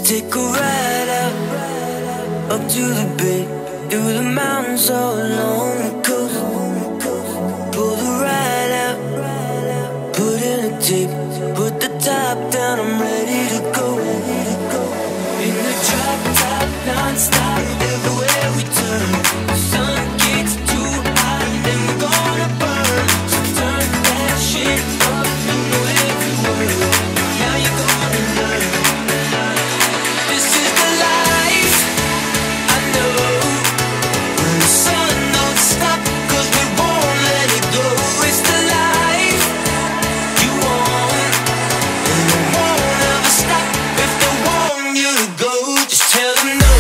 take a ride out, up to the bay, through the mountains all along the coast. Pull the ride out, put in a tip, put the top down, I'm ready to go. In the drop top, non-stop, everywhere we turn. The sun gets too hot, then we're gonna burn. So turn that shit up, you know every word. Now you're gonna learn. This is the life, I know. When the sun don't stop, 'cause we won't let it go. It's the life you want, and it won't ever stop. If they want you to go, just tell them no.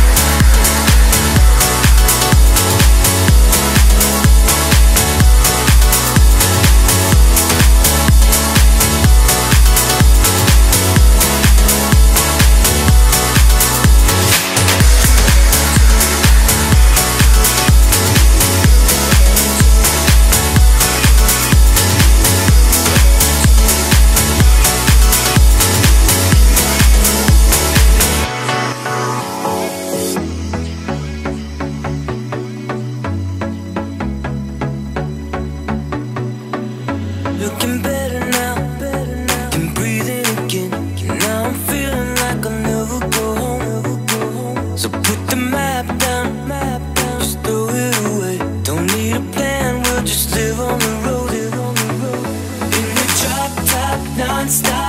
Looking better now, can breathe in again. Now I'm feeling like I'll never go home. So put the map down, just throw it away. Don't need a plan, we'll just live on the road. In the drop top, non-stop.